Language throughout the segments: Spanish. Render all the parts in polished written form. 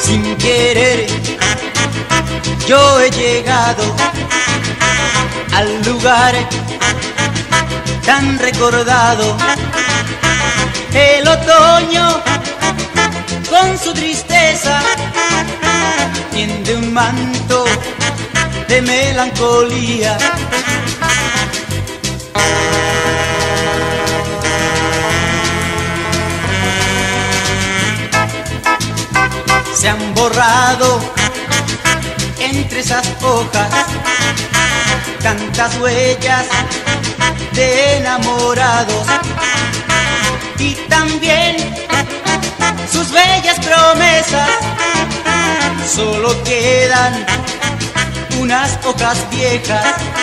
Sin querer, yo he llegado al lugar tan recordado. El otoño con su tristeza tiende un manto de melancolía. Se han borrado entre esas hojas tantas huellas de enamorados, y también sus bellas promesas. Solo quedan unas hojas viejas.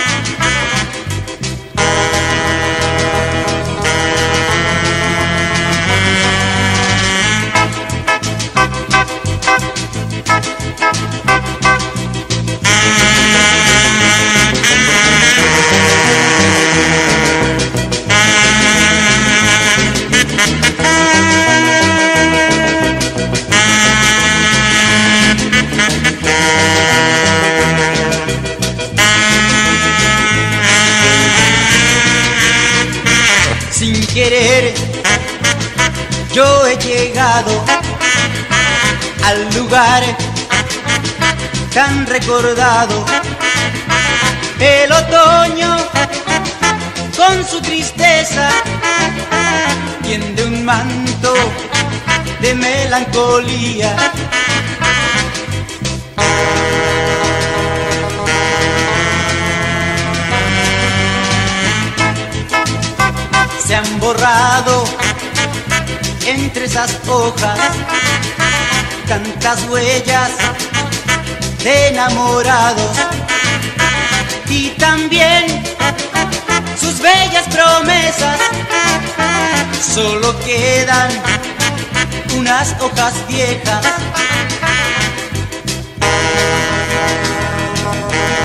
Sin querer, yo he llegado al lugar tan recordado. El otoño con su tristeza tiende un manto de melancolía. Se han borrado entre esas hojas tantas huellas de enamorados, y también sus bellas promesas. Solo quedan unas hojas viejas.